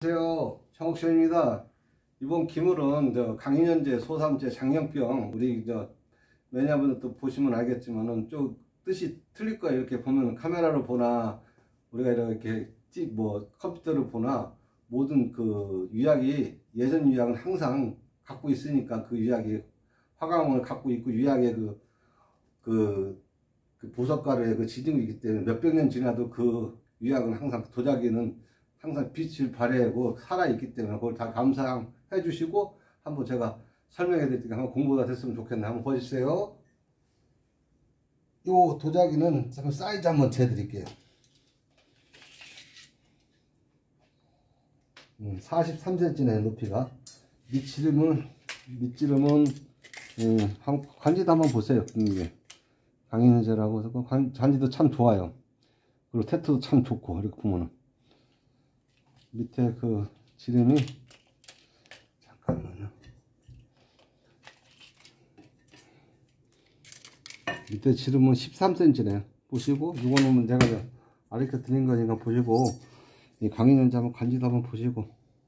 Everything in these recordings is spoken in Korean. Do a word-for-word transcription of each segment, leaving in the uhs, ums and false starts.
안녕하세요. 청옥션입니다. 이번 기물은 저 강인현재 소삼재 장염병, 우리 저 매니아분들 또 보시면 알겠지만은 좀 뜻이 틀릴 거예요. 이렇게 보면 카메라로 보나 우리가 이렇게 뭐 컴퓨터로 보나 모든 그 유약이 예전 유약은 항상 갖고 있으니까 그 유약이 화강을 갖고 있고 유약의 그, 그, 그 보석가루의 그 지증이기 때문에 몇백 년 지나도 그 유약은 항상 도자기는 항상 빛을 발해하고 살아있기 때문에 그걸 다 감상해 주시고 한번 제가 설명해 드릴 테니까 한번 공부가 됐으면 좋겠네. 한번 보여주세요. 요 도자기는 잠깐 사이즈 한번 재드릴게요. 음, 사십삼 센티미터네 높이가. 밑지름은 밑지름은 음, 한, 관지도 한번 보세요. 음, 강인현재라고 해서 관지도 참 좋아요. 그리고 테트도 참 좋고 이렇게 보면은 밑에 그 지름이 잠깐만요. 밑에 지름은 십삼 센티미터네. 보시고 이거는 제가 아르켜 드린 거니까 보시고 이 강인현재 한번 간지도 한번 보시고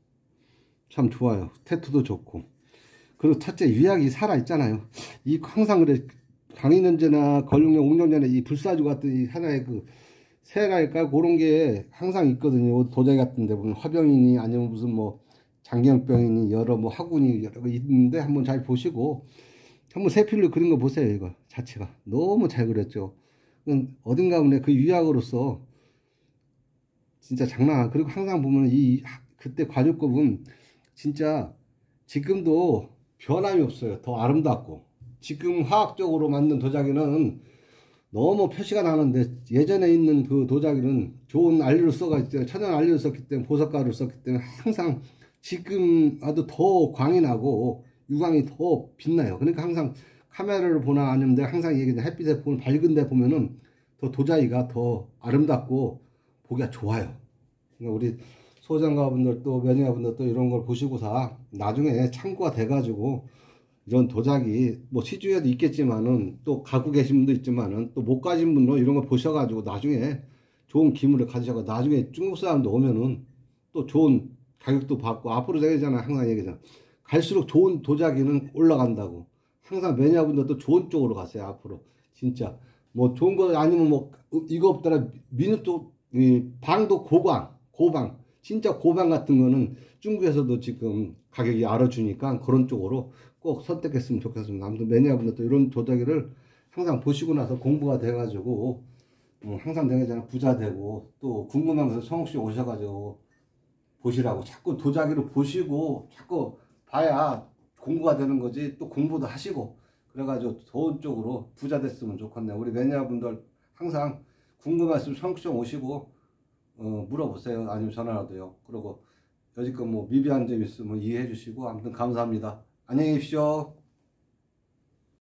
참 좋아요. 테트도 좋고 그리고 첫째 유약이 살아 있잖아요. 이 항상 그래 강인현재나 걸룡령 옥룡전에 이 불사조 같은 이 하나의 그 새랄까 그런 게 항상 있거든요. 도자기 같은 데 보면 화병이니 아니면 무슨 뭐 장경병이니 여러 뭐 화군이 여러 거 있는데 한번 잘 보시고 한번 세필로 그린 거 보세요. 이거 자체가 너무 잘 그렸죠. 어딘가 보면 그 유약으로서 진짜 장난. 그리고 항상 보면 이 그때 관유급은 진짜 지금도 변함이 없어요. 더 아름답고 지금 화학적으로 만든 도자기는 너무 표시가 나는데 예전에 있는 그 도자기는 좋은 알료를 써가지고 천연 알료를 썼기 때문에 보석가루를 썼기 때문에 항상 지금 아주 더 광이 나고 유광이 더 빛나요. 그러니까 항상 카메라를 보나 아니면 내가 항상 얘기해 햇빛에 보면 밝은 데 보면은 더 도자기가 더 아름답고 보기가 좋아요. 그러니까 우리 소장가분들 또 매니아분들 또 이런 걸 보시고서 나중에 참고가 돼 가지고 이런 도자기 뭐 시중에도 있겠지만은 또 갖고 계신 분도 있지만은 또 못 가진 분도 이런 거 보셔가지고 나중에 좋은 기물을 가지셔서 나중에 중국 사람도 오면은 또 좋은 가격도 받고 앞으로 제가 얘기잖아 항상 얘기잖아 갈수록 좋은 도자기는 올라간다고 항상 매니아분들도 좋은 쪽으로 가세요. 앞으로 진짜 뭐 좋은 거 아니면 뭐 이거 없더라 민우도 방도 고방 고방 진짜 고방 같은 거는 중국에서도 지금 가격이 알아주니까 그런 쪽으로 꼭 선택했으면 좋겠습니다. 아무튼 매니아분들도 이런 도자기를 항상 보시고 나서 공부가 돼가지고 어, 항상 내가 부자 되고 또 궁금한 것을 성욱씨 오셔가지고 보시라고 자꾸 도자기를 보시고 자꾸 봐야 공부가 되는 거지. 또 공부도 하시고 그래가지고 좋은 쪽으로 부자 됐으면 좋겠네요. 우리 매니아분들 항상 궁금하시면 성욱씨 오시고 어, 물어보세요. 아니면 전화라도요. 그리고 여지껏 뭐 미비한 점 있으면 이해해 주시고 아무튼 감사합니다. 안녕히 계십시오.